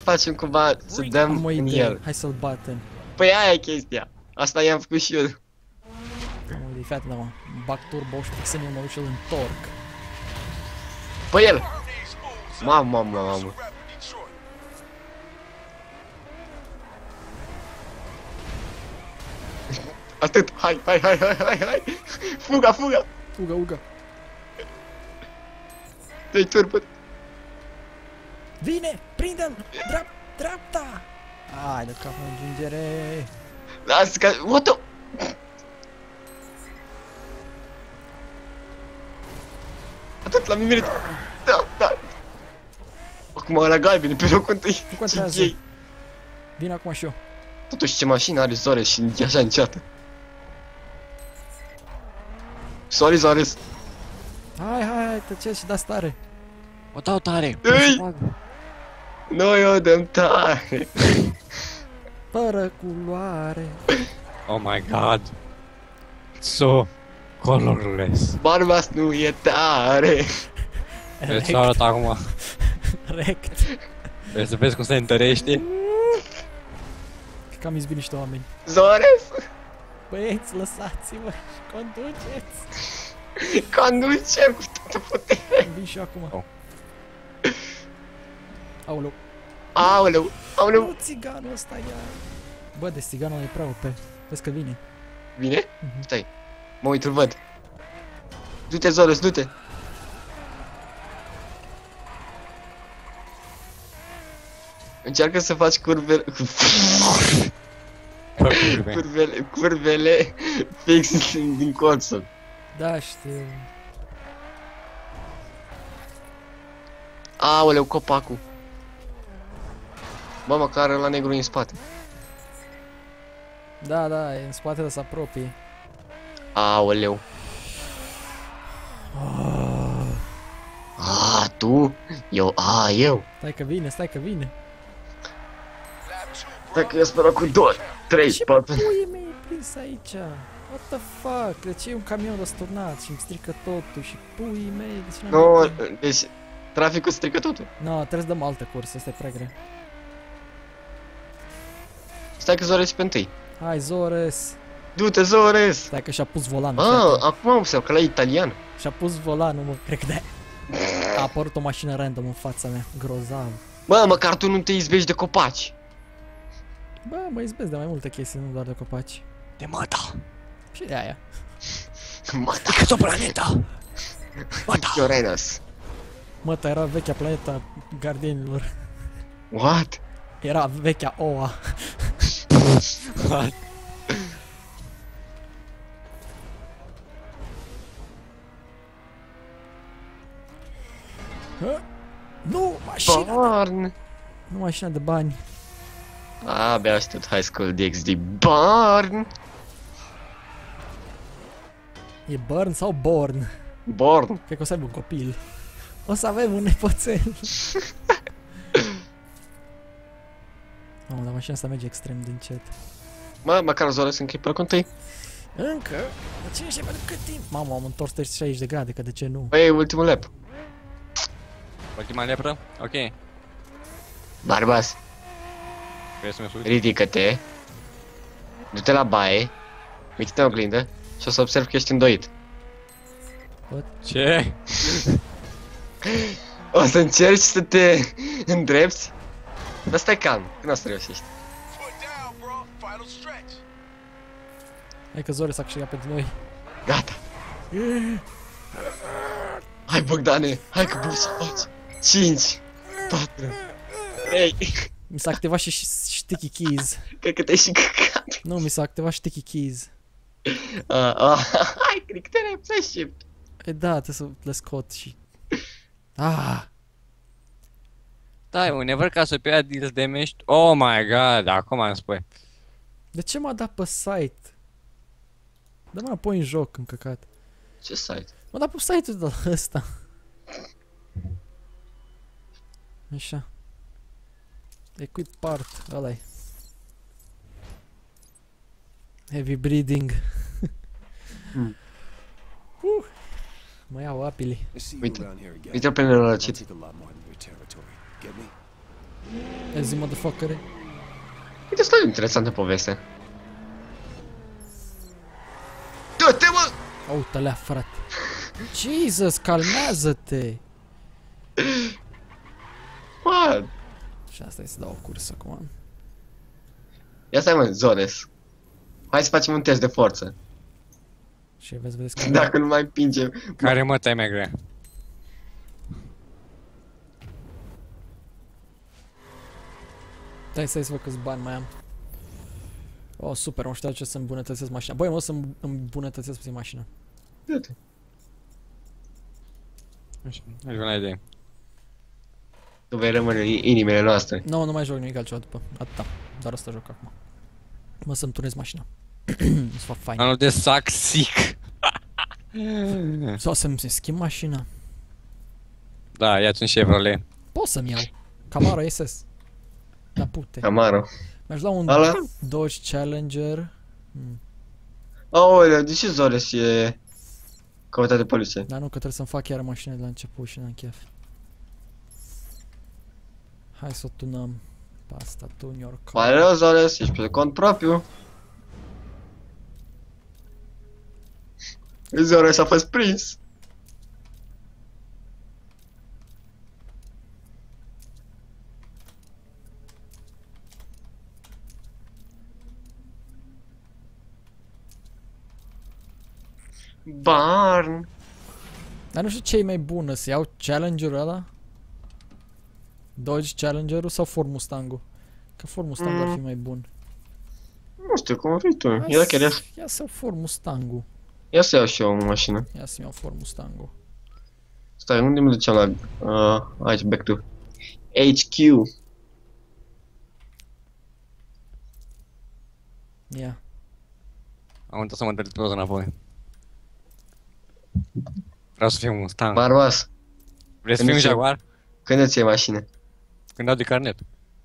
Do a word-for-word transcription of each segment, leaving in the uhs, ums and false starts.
facem cumva, să dăm Am o în idee, el. hai să-l batem. Păi aia e chestia. Asta i-am făcut și eu. Am o idee, fii atent, mă. Îmi bag turbo și fixăm eu mă duc și îl întorc. Păi el! Mamă, mamă, mamă. Atât, hai, hai, hai, hai, hai, hai! Fuga, fuga! Uga, uga. Dă-i turbo! Vine! Prinde-l! Dreap dreapta! Hai de cap în gingere! Lasă că... What the... Atât, l-am nimerit! Da, da! Acum ăla galben, pe locul întâi. Nu contează. Ce Vin acum și eu. Totuși ce mașină are Zores și e așa înceată. Sorry, Zores. Hai, hai, hai, tăceți și dați tare. O dau tare. Ei! Noi o dăm tare. Fără culoare. Oh my god. So colorless. Barbas nu e tare. Vrei să arăt acum? Rect. Vrei să vezi cum se întărește? Cred că am izbit niște oameni. Zores! Băieți, lăsați-mă și conduceți. Conducem cu toată puterea. Vin și eu acum. Oh. Aoleu. Aoleu, aoleu. Nu, țiganul ăsta ia. Bă, de țiganul e prea O P. Vezi că vine. Vine? Mhm. Stai. Mă uit, îl văd. Du-te, Zores, du-te. Încearcă să faci curvele... curvele... curvele fix din, din consol. Da, știu. Aoleu, copacul. Bă, măcar la negru în spate. Da, da, e în spate de să apropie. Aoleu. Oh. A, tu? Eu, a, eu. Stai că vine, stai că vine. Stai că eu sper cu doi, trei, Ce patru. puii mei prins aici? What the fuck? De ce e un camion răsturnat și îmi strică totul și puii mei? De ce n-am Nu, uitat? deci traficul strică totul. No, trebuie să dăm altă cursă, asta e prea grea. Stai că Zores pe întâi. Hai, Zores! Du-te, Zores! Stai că și-a pus volanul. Ah, acum am observat că la italian. Și-a pus volanul, mă, cred că de a apărut o mașină random în fața mea, grozav. Bă, măcar tu nu te izbești de copaci. Bă, mă izbesc de mai multe chestii, nu doar de copaci. De mata. Și de aia. Mata, Cât o planetă. Mata. Fiorenas. Măta, era vechea planeta gardienilor. What? Era vechea O A. Hă? Nu, mașina! Barn. Nu mașina de bani. A, abia aștept High School D X D. Barn. E Burn sau Born? Born. Cred că o să aibă un copil. O să avem un nepoțel. Mamă, dar mașina asta merge extrem din încet. Mă, măcar Zores încă e pe locul întâi. Încă? Dar cine știe pentru cât timp? Mamă, am întors trei sute șaizeci de grade, că de ce nu? Băi, ultimul lap. Ultima lepră? Ok. Barbas, Vrei să mă sui? ridică-te. Du-te la baie. Uite-te în oglindă. Și o să observ că ești îndoit. Ce? O să încerci să te îndrepți. Dar stai calm, când o să reușești. Hai că Zore s-a câștigat pentru noi. Gata. Hai, Bogdane, hai că poți să faci. cinci, patru, trei. Mi s-a activat și sticky keys. Cred că te-ai și căcat. Nu, mi s-a activat sticky keys. Uh, uh, hai, cred că te repți shift. E da, trebuie să le scot și... Ah! Da, unever ca să pe aia deals damage. Oh my god, acum îmi spui. De ce m-a dat pe site? Dă mă înapoi în joc, încăcat. Ce site? M-a dat pe site-ul de la ăsta. Așa. Equip part, ăla-i. Heavy breathing. Hmm. uh, mă iau apili. Uite, uite pe nenorocit. E zi, motherfucker. E destul de interesantă poveste. Du-te, mă! Uite-le, frate. Jesus, calmează-te! What? Și asta e să dau o cursă acum. Ia stai, mă, Zores. Hai să facem un test de forță. Și vezi, vedeți că... Dacă nu mai împingem. Care mă tai mai grea? Stai să văd câți bani mai am. Oh, super, mă știu ce să îmbunătățesc mașina. Băi, mă, o să îmbunătățesc puțin mașina. Du-te. Așa, ajung la idee. Tu vei rămâne în inimile noastre. Nu, nu mai joc nimic altceva după. Atâta. Doar asta joc acum. Mă să-mi turnez mașina. Să fac fain. Anul de sac sic. Sau să-mi schimb mașina. Da, ia-ți un Chevrolet. Pot să-mi iau. Camaro S S. Da pute. Camaro. Mi-aș lua un Ala? Dodge Challenger. Hmm. Aoleu, de ce Zores e căutat de poliție? Dar nu, că trebuie să-mi fac iară mașină de la început și n-am chef. Hai să o tunăm. Pe asta, tune your car. Pare rău, Zores, ești pe cont propriu. Zores a fost prins. Barn. Dar nu știu ce e mai bună, să iau Challenger-ul ăla? Dodge Challenger-ul sau Ford Mustang-ul? Că Ford Mustang ar fi mai bun. Nu știu cum vrei tu. Ia Ia chiar ia, să- Ia să iau Ford Mustang-ul. ia să iau și eu o mașină. Ia să iau Ford Mustang-ul. Stai, unde mă duceam la... Uh, aici, back to... H Q. Ia. Am uitat să mă teletransport înapoi. Vreau să fiu un Mustang. Barbas, Vrei să fii un Când Jaguar? când îți iei mașină? Când dau de carnet.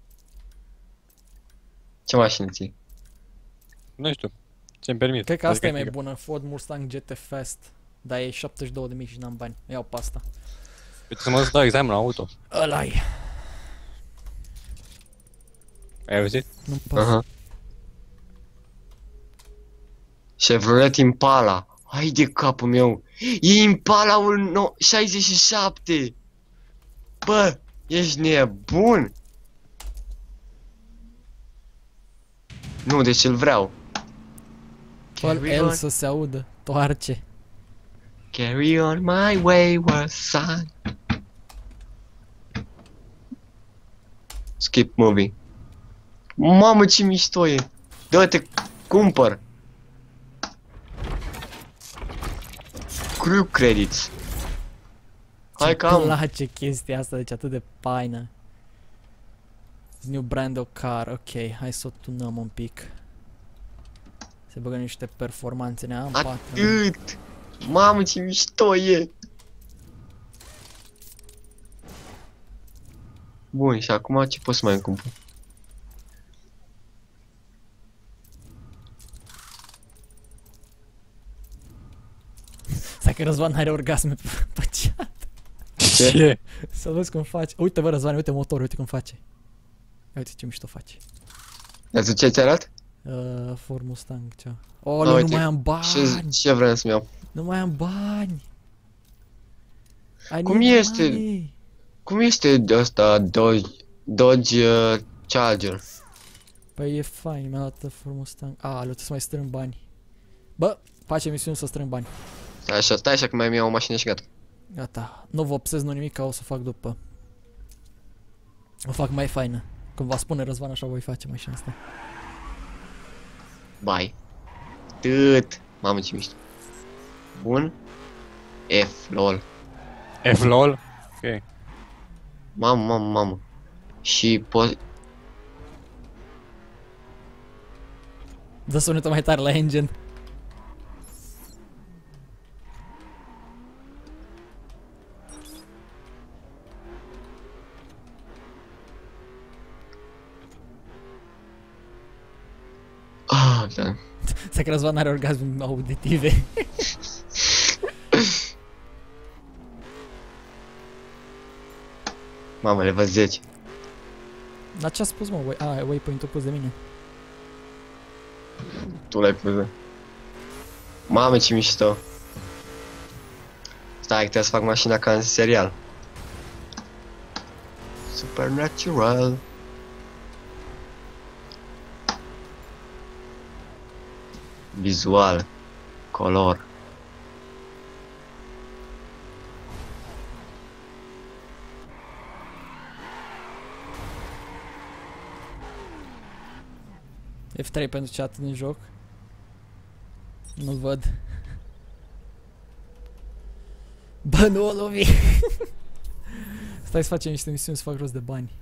Ce mașină ții? Nu știu. Ce-mi permit. Cred că asta e Adică- mai bună, Ford Mustang G T Fast. Dar e șaptezeci și două de mii și n-am bani. Iau pe asta. Uite să mă duc să dau examen la auto. Ăla-i. Ai auzit? Nu-mi pasă. Aha. Chevrolet Impala. Hai de capul meu. E Impala-ul no șaizeci și șapte. Bă, ești nebun? Nu, deci îl vreau. Fă-l Carry el on, să se audă. Toarce. carry on my wayward son. Skip movie. Mamă, ce mișto e. Dă-te, cumpăr. Crew credits. Hai că Îmi am. place chestia asta, deci atât de paină. New brand of car, ok, hai să o tunăm un pic. Se băgă niște performanțe, ne am patru. Atât. Mamă, ce mișto e. Bun, și acum ce pot să mai cumpăr? Stai că Răzvan are orgasme pe, pe chat. Ce? Să vezi cum face. Uite bă Răzvan, uite motorul, uite cum face. Uite ce mișto face. Ați ce ți arat? Uh, Ford Mustang, ceva. Oh, nu uite, mai am bani. Ce, ce vreau să-mi iau? Nu mai am bani. I Cum need este? money. Cum este ăsta Dodge, Dodge uh, Charger? Păi e fain, mi-a dat Ford Mustang. A, trebuie să mai strâng bani. Bă, face misiune să strâng bani. Stai așa, stai așa că mai iau o mașină și gata. Gata. Nu vă obsez, nu nimic, că o să fac după. O fac mai faină. Când va spune Răzvan, așa voi face mașina asta. Bye. Tât. Mamă, ce mișto. Bun. F, lol. F LOL? Ok. Mamă, mamă, mamă. Și po... Dă sunetul mai tare la engine. Ah, da. Să că Răzvan are orgasme auditive. Mamă, le văd zece. Dar ce-a spus, mă? Way- a, waypoint-ul pus de mine. Tu l-ai pus, da. Mamă, ce mișto. Stai, că trebuie să fac mașina ca în serial. Supernatural. Vizual. Color. F trei pentru chat din joc. Nu-l văd. Bă, nu o lovi. Stai să facem niște misiuni să fac rost de bani.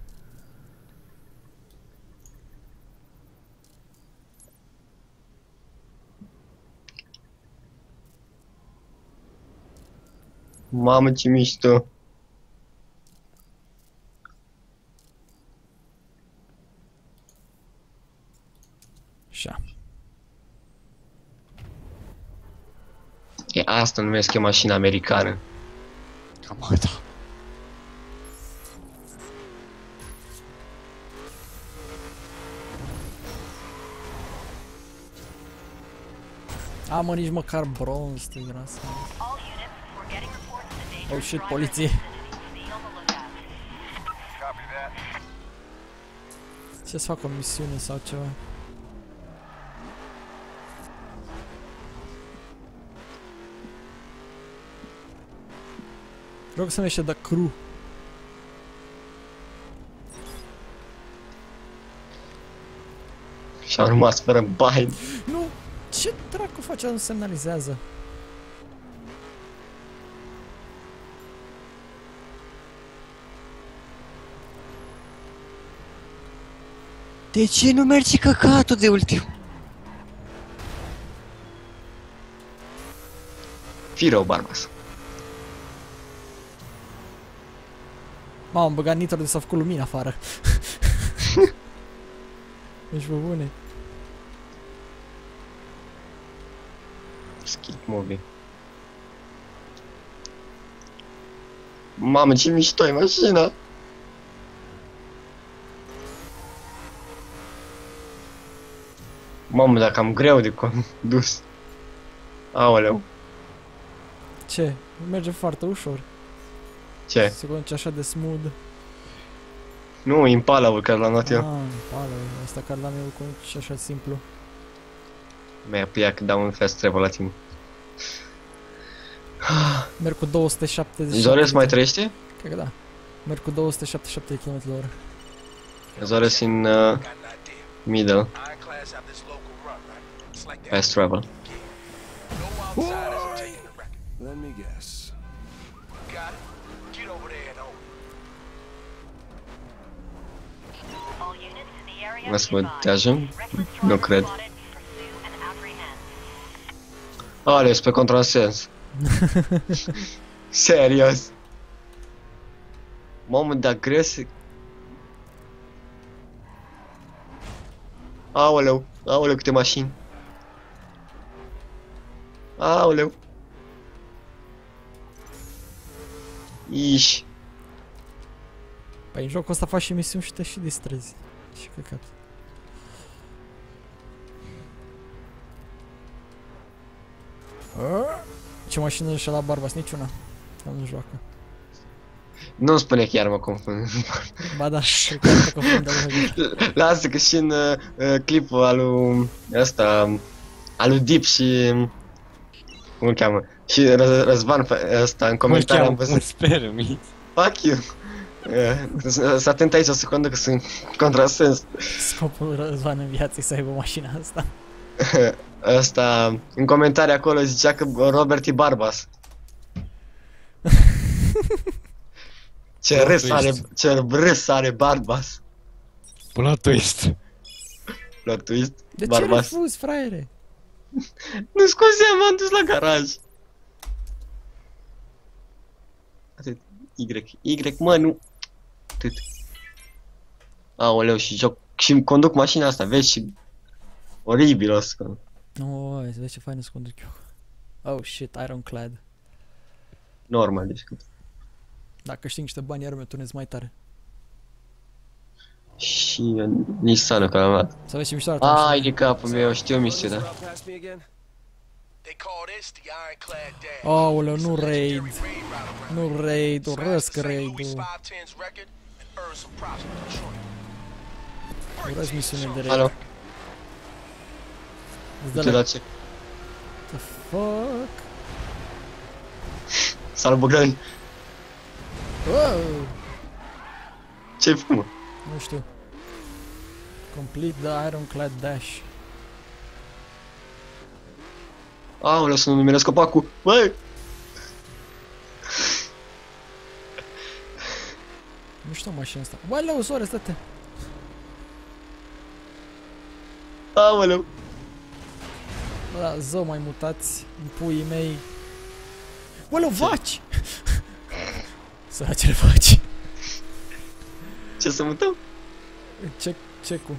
Mamă, ce mișto. Așa. E asta numesc eu mașina americană. Cam atâta. A, mă, nici măcar bronz, te grasa. Oh shit, poliție. Ce să fac o misiune sau ceva? Rog să-mi ieșe de crew. Și am rămas fără bani. Nu! Ce dracu face? Nu semnalizează. De ce nu mergi căcatul de ultim? Fii rău, Barbas. Mamă, am băgat nitro de s-a făcut lumină afară. Ești bă bune. Skip movie. Mamă, ce mișto e mașina. Mamă, dacă am greu de condus. Aoleu. Ce? Merge foarte ușor. Ce? Se conduce așa de smooth. Nu, Impala-ul care l-am luat eu. Ah, pala, asta care l-am eu conduce așa simplu. Mi-a pliat că dau un fast travel la timp. Merg cu două sute șaptezeci și șapte. Zores mai trăiește? Cred că da. Merg cu două sute șaptezeci și șapte de kilometri la oră. Zores in uh, middle. Fast travel. Let me guess. Mă să te ajung? Nu cred. Ales pe contrasens. Serios. Mamă, dar grese. Aoleu, aoleu, câte mașini. Aoleu. Iși. Păi în jocul ăsta faci și misiuni și te și distrezi. Și căcat. Ce mașină și la Barbas? Niciuna. Nu joacă. Nu spune chiar mă confund. Ba da, cred că te confundă. Lasă că și în uh, clipul al lui ăsta, al lui Deep și cum îl cheamă? Și Răz Răzvan ăsta în comentarii am văzut. Sper, mi. Fuck you. Să atent aici o secundă că sunt contrasens. Scopul Răzvan în viață e să aibă mașina asta. Ăsta, în comentarii acolo zicea că Robert e Barbas. Ce râs are, ce râs are Barbas. Plot twist. Plot twist, De Barbas. ce refuzi, fraiere? Nu scuze, m-am dus la garaj. Atât. Y, Y, mă, nu. Atât. Aoleu, și joc, și conduc mașina asta, vezi, și oribil o să conduc. Oh, vezi ce fain să conduc eu. Oh shit, Ironclad. Normal, deci cât. Dacă câștig niște bani, iar mi-o turnez mai tare. Și Nissan-ul care am luat. Să vezi ce mișto arată mașina. Ai de capul meu, știu misiunea. Out past me again? Aoleu, nu raid. Nu raid, urăsc raid-ul. Urăsc misiune de raid. Alo, Îți uite dă la la... ce? The fuck? Salut Bogdan, Wow! ce-ai făcut, mă? Nu știu. Complete the Ironclad Dash. Aoleu, să nu numeresc copacul, băi! Nu știu mașina asta. Băi, leu, Soare, stă-te! Aoleu! Bă, da, zău mai mutați în puii mei. Bă, leu, vaci! Săracele vaci. Ce să mutăm? Ce, ce cu?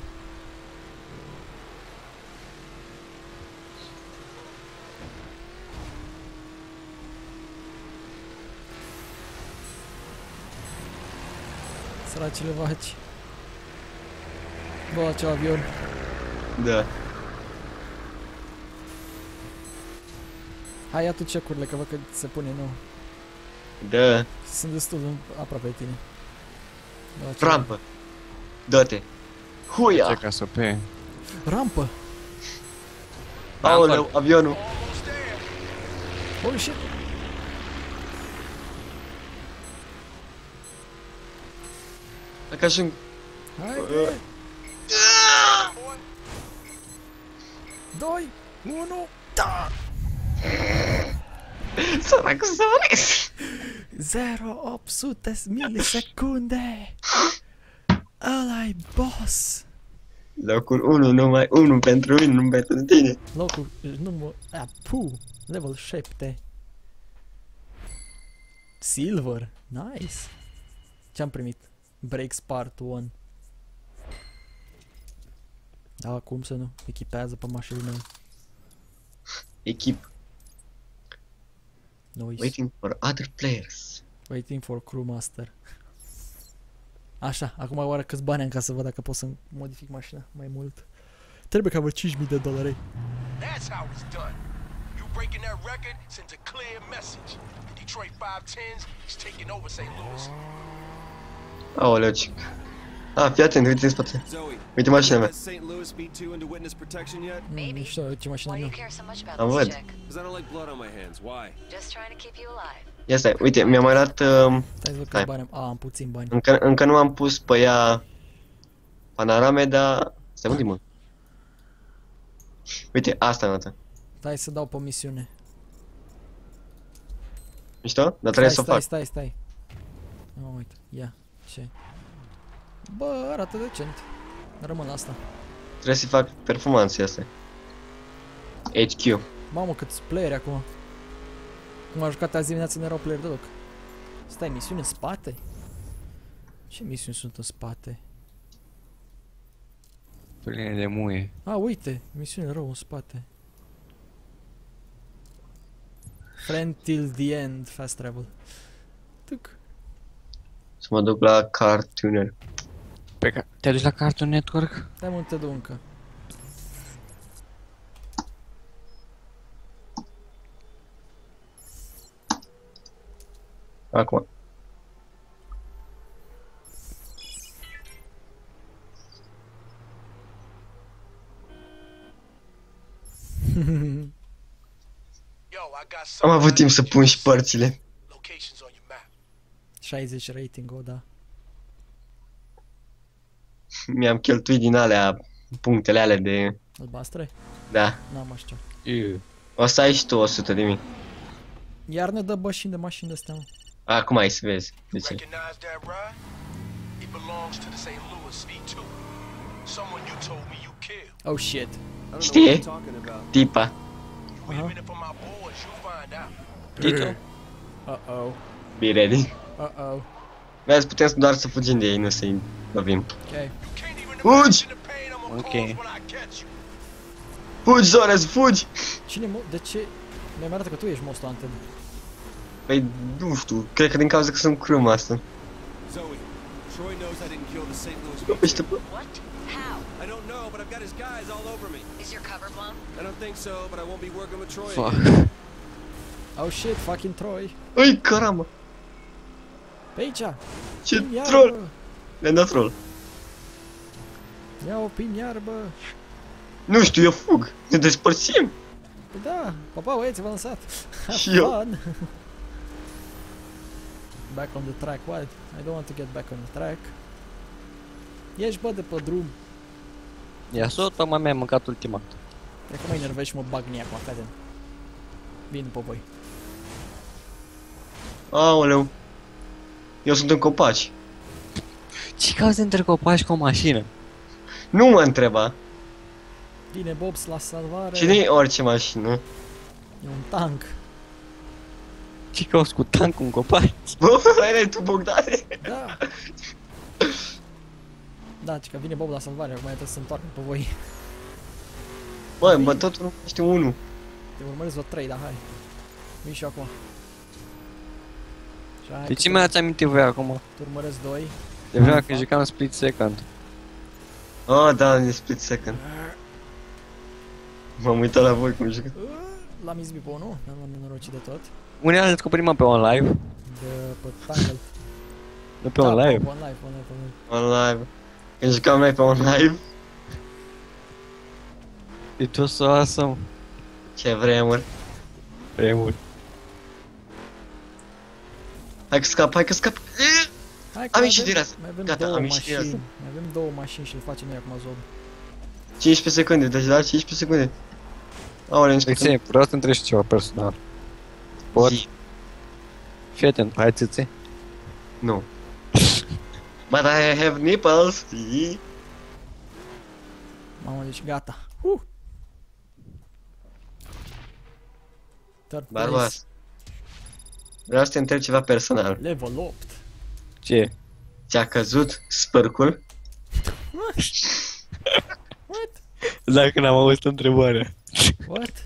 Săracele vaci. Bă, ce avion. Da. Hai, ia tu cecurile, că văd că se pune nou. Da. Sunt destul de aproape de tine. Bă, ce- Rampă. Dă-te. Huia! Ce ca să pe. Rampă! Aoleu, avionul. Holy shit! Dacă ajung. Haide! Doi! Unu! Da! Săracu Soares! zero opt sute milisecunde! Ăla-i boss! Locul unu, numai unu pentru mine, nu pentru tine. Locul număr... A, pu! Level șapte. Silver! Nice! Ce-am primit? Breaks Part unu. Da, cum să nu? Echipează pe mașinile mele. Echip. Nice. Waiting for other players. Waiting for crew master. Așa, acum oară câți bani am ca să văd dacă pot să modific mașina mai mult. Trebuie ca vreo cinci mii de dolari. That's how it's done. You breaking that record sends a clear message. The Detroit five tens is taking over Saint Louis. Aoleu, ce... Ah, fii atent, uite în spate. Zoe, Uite mașina mea. has Saint Louis Speed two into witness protection yet? Mm, nu știu ce mașină Why do am you eu. care so much Am about văd. this chick? Because I don't like blood on my hands. Why? Just trying to keep you alive. Ia stai, uite, mi-a mai luat... Uh, Stai să văd Hai. câți bani am. A, am puțin bani. încă, încă nu am pus pe ea panorame, dar... Stai, unde mă? Uite, asta arată. Stai să dau pe misiune. Mișto? Dar trebuie să o stai, fac. stai, stai, stai. Oh, uite, ia. Ce? Bă, arată decent. Rămân la asta. Trebuie să fac performanțe astea. H Q. Mamă, câți playeri acum. Cum am jucat azi dimineață, nu erau player deloc. Stai, misiuni în spate? Ce misiuni sunt în spate? Pline de muie. A, uite, misiune rău în spate. Friend till the end, fast travel. Tuc. Să mă duc la Cartooner. Pe ca... Te-ai dus la Cartoon Network? Stai mă, te duc încă. Acum. Yo, I got Am some avut timp să pun și părțile. locations on your map. șaizeci rating, o, da. Mi-am cheltuit din alea punctele alea de... Albastre? Da. N-am așa. Iu. O să ai și tu o sută de mii. Iar ne dă bășini de mașini de astea, mă. Acum ai să vezi. De ce? Recognize that ride? It belongs to the Saint Louis Speed two. Someone you told me you killed. Oh shit. I don't know what Știi? you're talking about. Tipa. Wait a minute for my boys, you'll find out. Tito? Uh-oh. Be ready. Uh-oh. Vezi, putem doar să fugim de ei, nu să-i lovim. Ok. You can't even Fugi! imagine the pain I'm gonna Okay. cause when I catch you. Fugi, Zores, fugi! Cine mo... De ce... Mi-am arată că tu ești Most Wanted. Păi, nu știu, cred că din cauza că sunt crew master. Zoe, Troy knows I didn't kill the Saint Louis Nu Beach. știu. What? How? I don't know, but I've got his guys all over me. Is your cover blown? I don't think so, but I won't be working with Troy Fuck. again. Oh shit, fucking Troy. Ui, caramba. Pe aici. Ce Prin iarbă. troll. Le-am dat troll. Ia-o prin iarbă. Nu știu, eu fug. Ne despărțim. Păi da, papa, băieți, v-am lăsat. Have Și eu. fun. Back on the track, what? I don't want to get back on the track. Ești, bă, de pe drum. Ia să o mai mi-ai mâncat ultima. Cred că mă enervez și mă bag în ea acum, cade. Vin după voi. Aoleu. Eu sunt în copaci. Ce cauzi între copaci cu o mașină? Nu mă întreba. Vine Bobs la salvare. Și nu e orice mașină. E un tank. Ce cauzi cu tancul în copaci? Bă, erai tu, Bogdane? Da. Da, ci că vine Bob la salvare, acum trebuie să se întoarcă pe voi. Bă, bă, tot nu știu unul. Te urmăresc vreo trei, dar hai. Vin și eu acum. Și hai De că ce te- mi-ați amintit voi acum? Te urmăresc doi. De vremea când jucam Split Second. Ah, da, e split second. M-am uitat la voi cum jucă. L-am izbit pe unul, l-am nenorocit de tot. Unde l-am descoperit mă pe OnLive? De pe Tangle. Nu pe Da, OnLive? pe OnLive, OnLive, OnLive. Online. Când jucam noi pe online, It was so awesome. ce vremuri. Vremuri. Hai că scap, hai că scap. Hai că Am mai ieșit avem- din asta. Mai avem Gata, două am ieșit din mașini. asta. Mai avem două mașini și le facem noi acum zob. cincisprezece secunde, deci da, cincisprezece secunde. Aoleu, nici Ție, vreau să te întreb și ceva personal. Pot? Zi. Fii atent, hai țâțe. Nu. But I have nipples. Ii. Mamă, deci gata. Uh! Third place. Barbas. Vreau să te întreb ceva personal. Level opt. Ce? Ți-a căzut spărcul? What? Dacă n-am auzit întrebarea. What?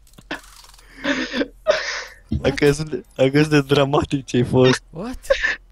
A căzut de, a căzut de dramatic ce-ai fost. What?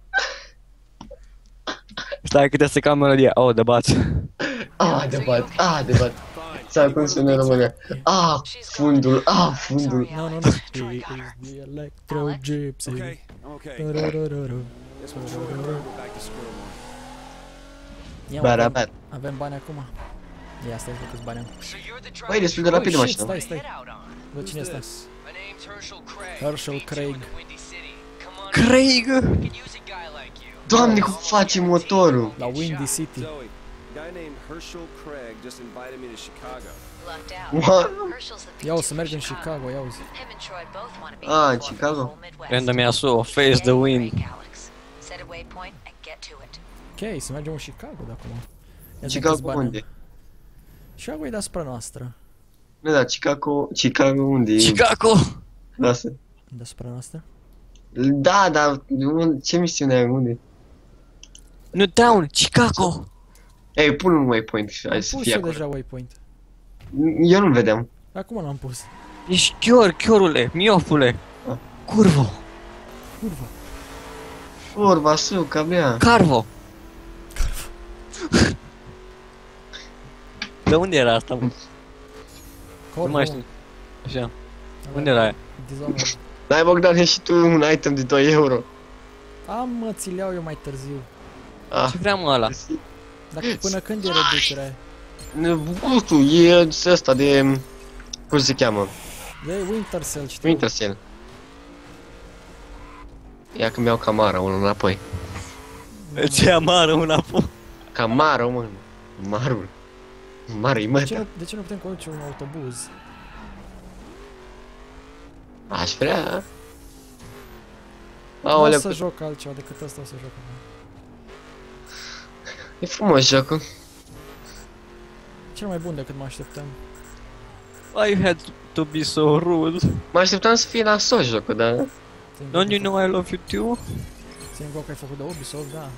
Stai că trebuie să cam melodia. Oh, de bați. Ah, de bat, ah, de bat. Sau cum sună în România. Ah, fundul, ah, fundul. No, no, no. He is the electro gypsy. Okay, I'm okay. Tururururu. Guess we'll Troy and we're back to square one. Ia, Bara, avem, bara. avem bani acum. Ia, stai să câți bani am. So you're the Băi, destul de rapid Oh, shit, mașina. stai, stai. head out on. Bă, cine Who's este? this? My name's Herschel Craig. Herschel B two Craig. in the Windy City. Come on. Craig! I could use a guy like you. Doamne, cum face motorul? La Windy City. Zoe, a guy named Herschel Craig just invited me to Chicago. Lucked out. What? Herschel's the Ia o P two să mergem în from Chicago, ia uzi. Him and Troy both want to be Ah, the în fourth Chicago. of the whole Midwest. Random Yasuo, face the Get wind. break, Alex. Set a waypoint and get to it. Ok, să mergem în Chicago de acum. Ia zi câți Chicago bani am. unde? Chicago e deasupra noastră. Nu, da, Chicago, Chicago unde? e? Chicago! Lasă. Deasupra noastră? Da, dar un- ce misiune ai, unde? Nu down, Chicago! Ei, pun un waypoint și Am hai să pus fie eu acolo. deja waypoint. Eu nu vedeam. Acum l-am pus. Ești chior, chiorule, miofule! Ah. Curvo! Curva. Vorba, suca mea. Carvo! De unde era asta, mă? Nu mai știu. Așa. Unde era aia? Dishonored. Dai, Bogdan, e și tu un item de doi euro. Am, mă, ți-l iau eu mai târziu. Ah, Ce vrea mă ăla? Dacă până când e reducerea aia? gustul, e ăsta de... Cum se cheamă? De Winter Cell, știu. Winter Cell. Ia că mi-au Camaro, unul înapoi. Ce amară înapoi. Camaro, mă. Marul. Mare-i De ce, mătă. nu, de ce nu putem conduce un autobuz? Aș vrea. Nu o Aoleu, să joc altceva decât asta o să joc acum. e frumos jocul. Cel mai bun decât mă așteptam. Why you had to be so rude? Mă așteptam să fie nasol jocul, dar... Țin Don't you cont know I love you too? că- Țin cont că ai făcut de Ubisoft, da.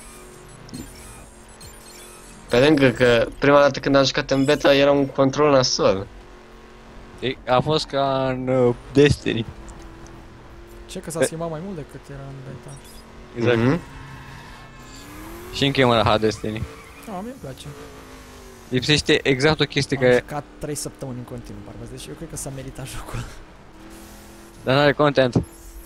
Pe lângă că prima dată când am jucat în beta era un control nasol. E- A fost ca în uh, Destiny. Ce că s-a Pe- schimbat mai mult decât era în beta. Exact. Mhm. Și încă e mă la Hard Destiny. Nu, mie îmi place. Lipsește exact o chestie Am care... jucat trei săptămâni în continuu, bărbați, deci eu cred că s-a meritat jocul. Dar n-are content.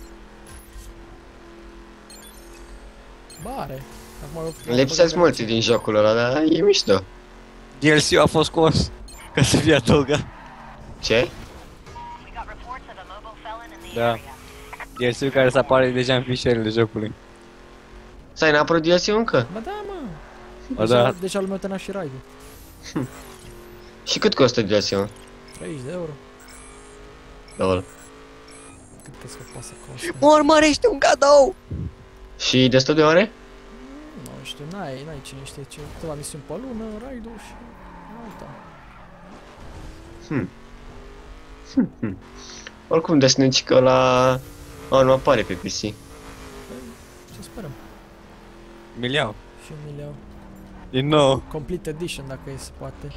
Ba, are. Acum eu- Lipsesc eu- multe din jocul ăla, dar e mișto. D L C-ul a fost scos ca să fie adăugat. Ce? We got reports of a mobile felon in the Da. area. D L C-ul care să apare deja în fișierele jocului. Stai, n-a apărut D L C încă? Ba da, mă. Ba Deja, da. deja lumea tăna și raid-ul. Și cât costă D L C-ul? treizeci de euro. Lol. Cât crezi că poate să coste? Mă urmărește un cadou! Și destul de ore? Nu știu, n-ai, n-ai cine știe ce. Câteva misiuni pe lună, raid-ul și... Alta. Hmm. Hmm, hmm. Oricum, Destiny că la... A, nu apare pe P C. Ce sperăm? Miliau. Și un milion. Din nou. Complete Edition, dacă e se poate.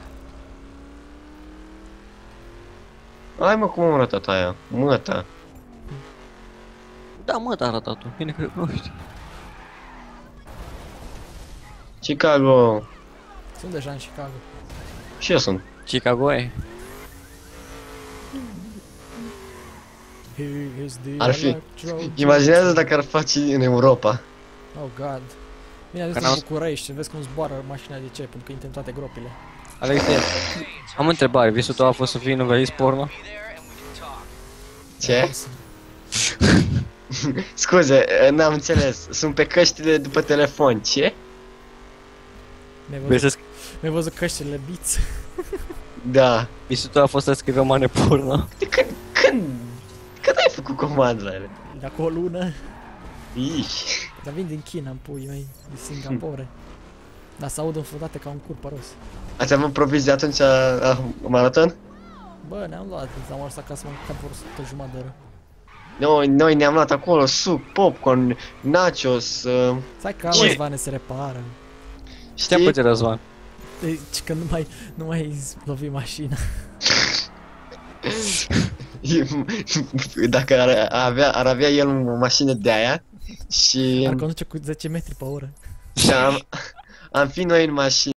Hai mă, cum am arătat aia? Măta. Da, mă, t-a arătat tu. Bine că recunoști. Chicago. Sunt deja în Chicago. Și eu sunt. Chicago e. Here is the Ar fi. electro- Imaginează dacă ar face în Europa. Oh god. Bine, am Că zis în n-am- București, vezi cum zboară mașina de ce, pentru că intră în toate gropile. Alexe, am o întrebare. Visul tău a fost să fii novelist porno? Ce? Scuze, n-am înțeles. Sunt pe căștile după telefon. Ce? Mi-ai Vrei văzut, să mi-ai văzut căștile Beats? Da. Visul tău a fost să scrii romane porno? De când, când, când ai făcut comandele? De acolo o lună. Iși. Dar vin din China, în pui mei, din Singapore. Dar se aud înfundate ca un cur păros. Ați avut provizii atunci la la maraton? Bă, ne-am luat, am ajuns acasă, m-am mâncat vreo sută jumătate de oră. Noi, noi ne-am luat acolo suc, popcorn, nachos, uh, Stai că Ce? Răzvane se repară. Știa pe știi? ce, Răzvan? Deci că nu mai, nu mai lovi mașina. Dacă ar avea, ar avea el o mașină de aia și, Ar conduce cu zece metri pe oră. și am, am fi noi în mașină.